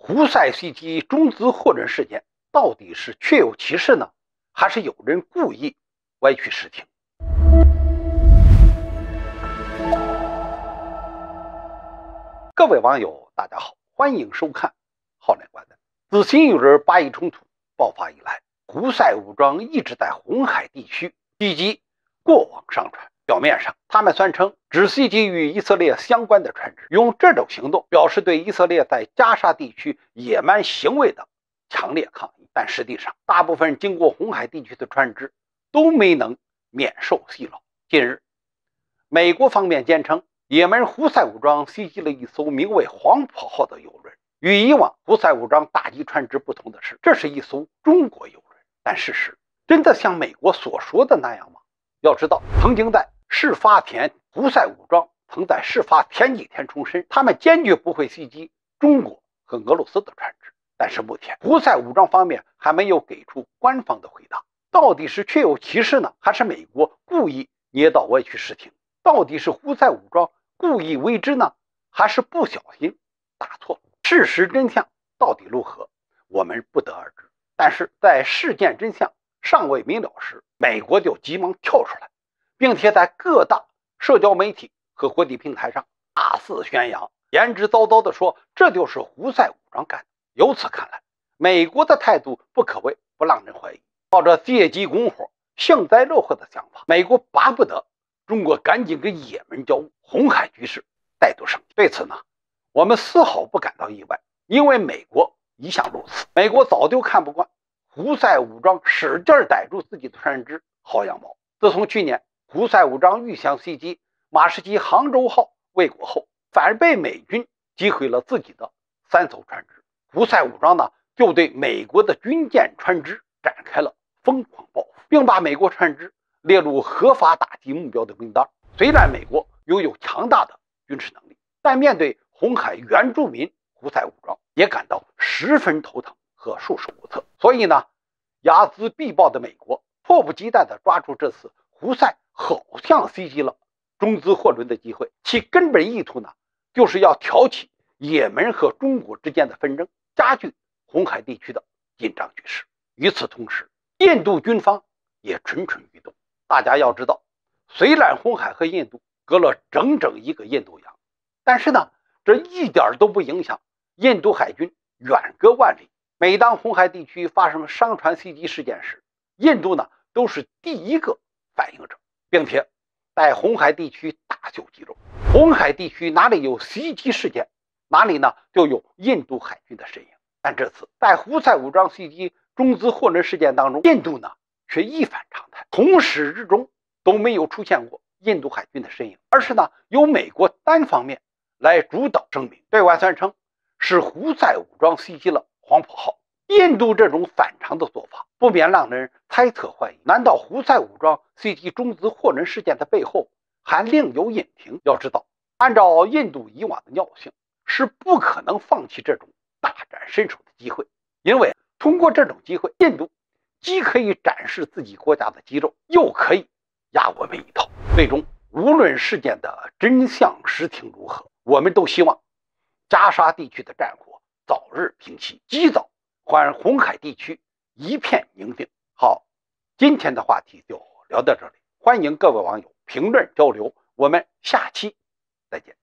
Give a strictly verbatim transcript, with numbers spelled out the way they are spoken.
胡塞袭击中资货轮事件到底是确有其事呢，还是有人故意歪曲视听？各位网友，大家好，欢迎收看《浩然观点》。自新一轮巴以冲突爆发以来，胡塞武装一直在红海地区袭击过往商船。表面上，他们宣称只袭击与以色列相关的船只，用这种行动表示对以色列在加沙地区野蛮行为的强烈抗议。但实际上，大部分经过红海地区的船只都没能免受袭扰。近日，美国方面坚称，也门胡塞武装袭击了一艘名为黄埔号的邮轮。与以往胡塞武装打击船只不同的是，这是一艘中国邮轮。但事实真的像美国所说的那样吗？要知道，曾经在事发前，胡塞武装曾在事发前几天重申，他们坚决不会袭击中国和俄罗斯的船只。但是目前，胡塞武装方面还没有给出官方的回答，到底是确有其事呢，还是美国故意捏造歪曲视听？到底是胡塞武装故意为之呢，还是不小心打错了？事实真相到底如何，我们不得而知。但是在事件真相尚未明了时，美国就急忙跳出来，并且在各大社交媒体和国际平台上大肆宣扬，言之凿凿地说这就是胡塞武装干的。由此看来，美国的态度不可谓不让人怀疑。抱着借机拱火、幸灾乐祸的想法，美国巴不得中国赶紧跟也门交恶，红海局势再度升级。对此呢，我们丝毫不感到意外，因为美国一向如此。美国早就看不惯胡塞武装使劲逮住自己的船只薅羊毛。自从去年胡塞武装欲想袭击马士基杭州号未果后，反而被美军击毁了自己的三艘船只。胡塞武装呢，就对美国的军舰船只展开了疯狂报复，并把美国船只列入合法打击目标的名单。虽然美国拥有强大的军事能力，但面对红海原住民胡塞武装，也感到十分头疼和束手无策。所以呢，睚眦必报的美国迫不及待地抓住这次胡塞好像袭击了中资货轮的机会，其根本意图呢，就是要挑起也门和中国之间的纷争，加剧红海地区的紧张局势。与此同时，印度军方也蠢蠢欲动。大家要知道，虽然红海和印度隔了整整一个印度洋，但是呢，这一点都不影响印度海军远隔万里。每当红海地区发生商船袭击事件时，印度呢都是第一个反应者，并且在红海地区大秀肌肉。红海地区哪里有袭击事件，哪里呢就有印度海军的身影。但这次在胡塞武装袭击中资货轮事件当中，印度呢却一反常态，从始至终都没有出现过印度海军的身影，而是呢由美国单方面来主导声明，对外宣称是胡塞武装袭击了黄埔号。印度这种反常的做法，不免让人猜测怀疑，难道胡塞武装袭击中资货轮事件的背后还另有隐情？要知道，按照印度以往的尿性，是不可能放弃这种大展身手的机会，因为通过这种机会，印度既可以展示自己国家的肌肉，又可以压我们一头。最终，无论事件的真相实情如何，我们都希望加沙地区的战火早日平息，及早还红海地区一片宁静。好，今天的话题就聊到这里，欢迎各位网友评论交流，我们下期再见。